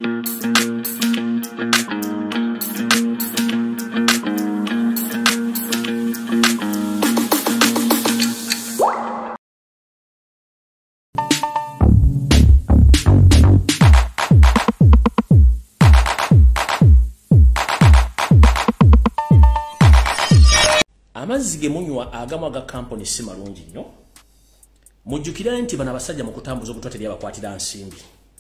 Amazzi ge munywa agamu aga kampuni si malungi nnyo. Mujjukira nti bano abasajja mu kutambuza obutwa teri abakwatira nsimbi.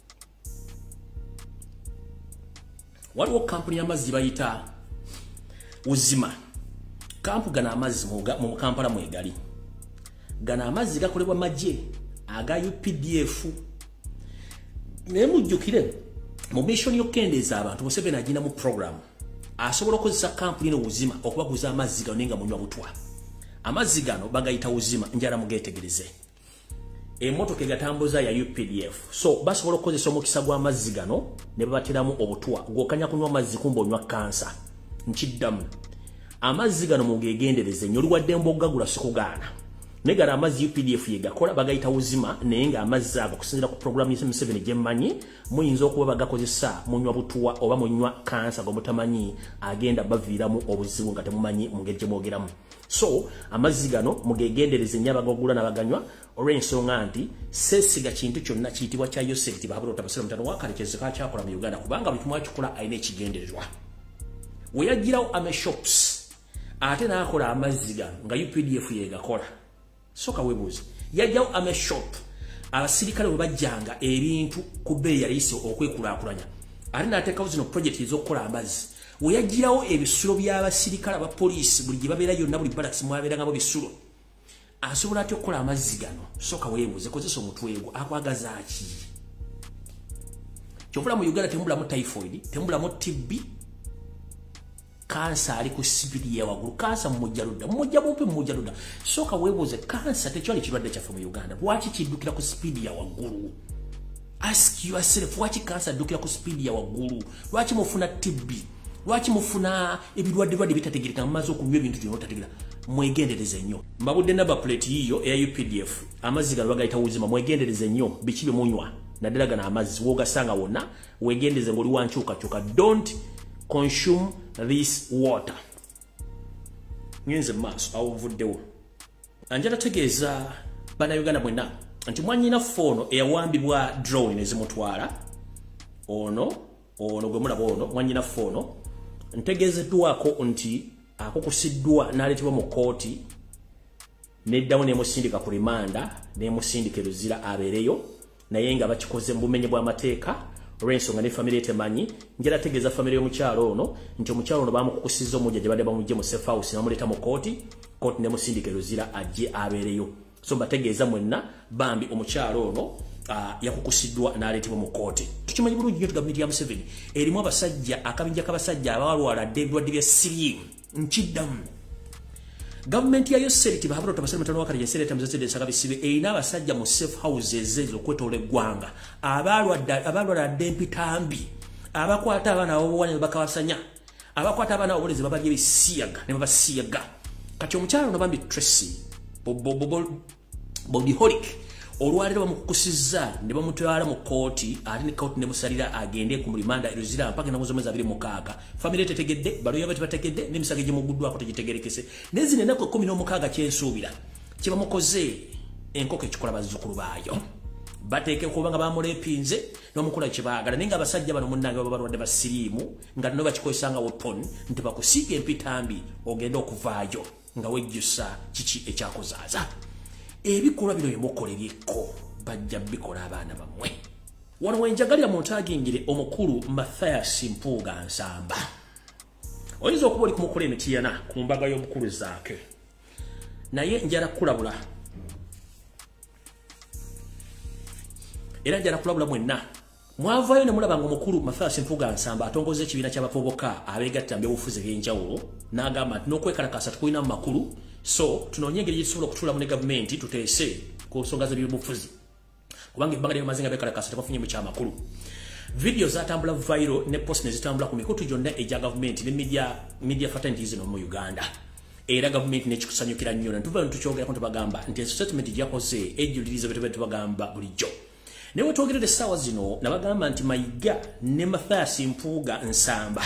Waliwo kampuni y'amazzi bayita Uzima. Kampu gana amazzi mu Kampala mwegali. Gana amazzi gakolebwa magye aga UPDF. Ne mujjukire mu mission y'okendeeza abantu Museveni agina mu program. Asobola okukozesa kampuni eno Uzima okubaguza amazzi gano nenga munywa butwa. Amazzi gano bagayita Uzima njala mugetegereze. Emotoka egatambuza ya UPDF. So basobola okukozesa omukisa gw'amazzi gano ne babatiramu obutwa. Gwokanya kunywa amazzi kumba onywa kansa. Nkiddamu. Amazzi gano mugegendereze nnyo liwadde mbogagula sikugaana. Negala amazzi UPDF yegakola bagayita Uzima naye nga amazzi ago kusinzira ku program ya Museveni gyemmanyi muyinza okuba bagakozesa munywa butwa oba munywa kansa go mutamanyi agenda baviiramu obuzibu nga temumanyi mu ngeri gye mwogeramu. So amazzi gano mugegendereze nnyo abagagula n'abaganywa olw'ensonga nti sesiga kintu kyonna kiyitibwa kya Yoseti Bahabura Tabasira mutano wakalekezo kakyakola mu Uganda kubanga buli kimu akikola alina ekigendererwa. We yagirawo shops ate n'akola amazzi gano nga UPDF yegakola. Soka webuzi yajjawo shop abasirikale we bajjanga ebintu ku bbeeyi yaliiso okwekulakulanya ate n'ateekawo zino project ez'okukola amazzi we yagirawo ebisulo by'abasirikale aba poliisi buli gye babeera yonna buli baraks mwabeerangamo bisulo asobola atya okukola amazzi gano. Soka webuze kozesa omutwe gwo akwagaza ki? Kyovula mu Uganda temubulamu typhoid, temubulamu TB, kansa ali ku sipidi ya wagulu, kansa mujjaluda mujjaluda. Soka webuze kansa tekyali kirwadde kyaffe mu Uganda. Lwaki kiddukira ku sipidi ya wagulu? Ask yourself, lwaki kansa addukira ku sipidi ya wagulu? Lwaki mufuna TB? Lwaki mufuna ebirwadde bitategeereka mumaze okunywa ebintu byonna otategeera? Mwegendereze nnyo. Mbabudde namba plate yiyo eya UPDF. Amazzi gano bagayita Uzima, mwegendereze nnyo biki bye munywa. Naddala gano amazzi wogasanga wonna wegendereze ng'oli wankyukakyuka. Don't consume this water. Ngenze maaso awuvuddewo. Anjala tegeeza bannayuganda mwenna nti mwanyina foono eyawambibwa drone ezimutwala ono gwe mulaba ono mwanyina foono ntegeezeddwako nti akukusiddwa n'aleetebwa mu kooti neddamu n'emusindika ku rimanda n'emusindika eruzira abeereyo naye nga bakikoze mu bumenyi bw'amateeka olw'ensonga ne famire temanyi. Njala tegeeza famire y'omukyalo ono nti omukyalo ono bamukukusizza omujja gye badde bamujje mu safe house n'amuleeta mu kooti n'emusindika eruzira ajje abeereyo. So bategeeza mwenna bambi omukyalo ono yakukusiddwa n'aleetebwa mu kooti. Tukimanyi bulungi nnyo gavumenti ya Museveni erimu abasajja akabinja k'abasajja abalwaladde ebirwadde bya siriimu. Nkiddamu gavumenti ya Yoseti Bahabura Tabasira mutano wakati yasereta muzesede nsaka bisibe erina abasajja mu safe houses ezo okwetoola eggwanga abalwaladde empitambi abakwata abaana abobuwanya bakabasanya abakwata abaana obolezi babalya ebisiyaga ne babasiyaga. Kati omukyalo ono bambi Tracy Bobiholic olwaliro bamukukusizza ne bamutwala mu kooti ate ne kooti ne musalira agende ku mulimanda eruzira mpaka na mwezi 26. Family tetegedde baloya bati bategedde n'emisago gye muguddwako tegitegerekese nezine ennaku 16 kyensuubira kye bamukoze enkoko ekikola bazzukulu baayo bateeke kuba nga bamulepinze n'omukola kye baagala naye nga abasajja bano munnange baba balwadde basiriimu nga no bakikozesa nga weapon nti bakusiiga empitambi ogenda okuvaayo nga wejjusa kiki ekyakozaaza. Ebikolwa bino byemukolebyeko bajja bikola abaana bammwe. Wano wenjagalira muntagingire omukulu Mathias Mpuuga Nsamba. Oyinza okuba oli kumukola emitiyana ku mbaga y'omukulu zaake naye njala kulabula era njala kulabula mwenna mwavaayo ne mulaba nga omukulu Mathias Mpuuga Nsamba atongoza ekibiina ky'abavubuka abeegatta mu byobufuzi eby'enjawulo n'agamba nti n'okwekalakasa tukulina mu makulu. So tunoonye engeri gyetusobola okutuulamu ne gavumenti tuteese ku nsonga z'ebyobufuzi kubanga ebbanga ly'amaze nga beekalakasa tebafunyemu kyamakulu. Video zatambula viral ne post ne zitambula ku mikutu gyonna egya gavumenti ne media fraternities zino mu Uganda era gavumenti nekikusanyukira nnyo ne tuva tukyogerako tubagamba nti statement gyakoze ejjuliriza bye tubagamba bulijjo Newe twogerere sawa zino nabagamba nti Mayiga ne Mathias Mpuuga Nsamba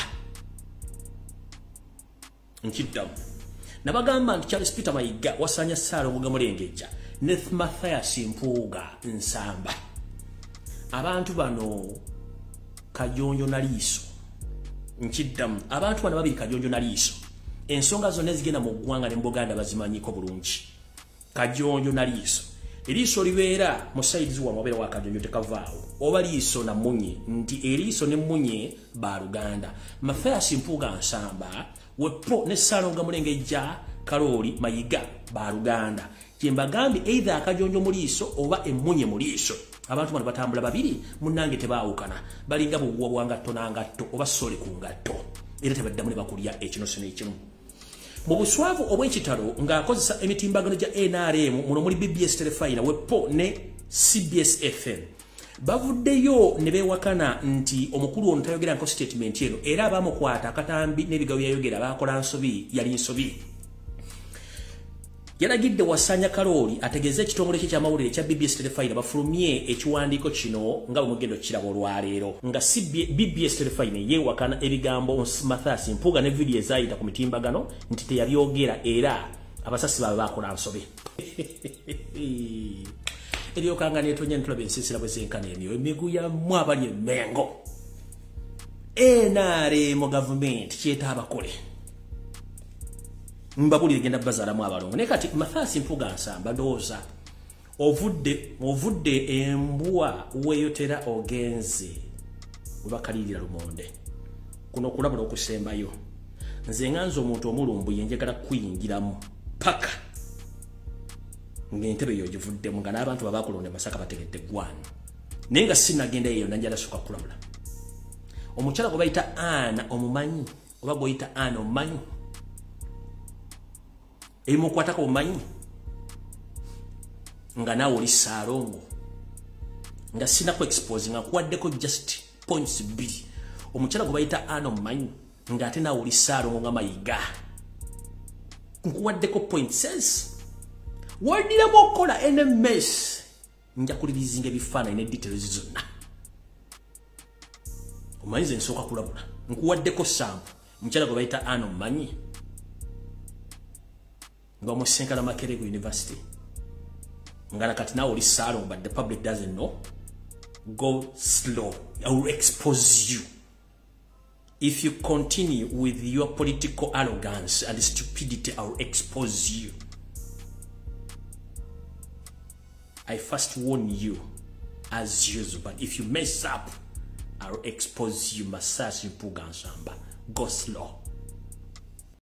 nkiddamu nabagamba nti Charles Peter Mayiga wasanya Ssaalongo Gamulengejja ne Mathias Mpuuga Nsamba abantu bano Kajonjo na Liiso nkiddamu abantu bano babiri Kajonjo na Liiso ensonga zonna zigenda mu ggwanga ne mu Buganda bazimanyiko bulungi Kajonjo na Liiso Liiso libeera mu sides wa mabera wa Kajonjo tekavaawo oba Liiso na Munye nti Liiso ne Munye ba Luganda Mathias Mpuuga Nsamba wepo ne Ssaalongo Gamulengejja Kalooli Mayiga ba Luganda kyembagambye either Kajonjo mu Liiso oba Munye mu Liiso abantu bano batambula babiri munnange tebaawukana balinga buwa bwangatto nangatto oba sole ku ngatto era tebaddamu ne bakulya ekinoso n'ekimu mu buswavu obw'ekitalo ng'akozesa emitimbagano gya NRM muno muli BBS Telefina wepo ne CBS FM bavuddeyo ne beewakana nti omukulu ono tayogera nko statement eno era abamukwata akatambi n'ebigawo byayogera bakola nsobi yali nsobi Yalagidde Wasanya Kalooli ategeeze ekitongole kye ky'amawulire ekya BBS Telefina bafulumye ekiwandiiko kino nga bwe kirabo olwaleero nga BBS Telefina yeewakana ebigambo Mathias Mpuuga ne video ezayita ku mitimbagano nti teyabyogera era abasasi baabe bakola nsobe eryokanga neetonya ntulabe ensiisira bwe zenkana emyo emigu abali emmengo NRM gavumenti kyetaba bakole mbabulire genda bazaalamu abalongo ne kati Mathias Mpuuga Nsamba ndowooza ovudde embwa weeyotera ogenze we bakalirira lumonde kuno okulabula okusembayo nze nganze omuntu omulumbu yenjagala kuyingiramu paka ng'entebe eyo givuddemu nga n'abantu babakulonda Masaka bategedde gwano naye nga sinagenda eyo nanjala suka kulabula omukyala gwe bayita Ana omumanyi oba gw'oyita Ana omumanyi ebimukwatako omumanyi nga naawe oli Ssaalongo nga sinaku expose nga nkuwaddeko just points 2 omukyala gwe bayita Ana omumanyi nga ate naawe oli Ssaalongo nga Mayiga nkuwaddeko points wadiramu okukola NMS nja kulirizinga ebifaananyi ne details zonna omanyi ze nsooka kulabula nkuwaddeko sample omukyala gwe bayita Ana omumanyi nga omusenkala Makerere University ngana kati nawe oli Ssaalongo but the public doesn't know go slow I will expose you if you continue with your political arrogance and stupidity I will expose you I first warn you as usual but if you mess up I will expose you Mathias Mpuuga Nsamba go slow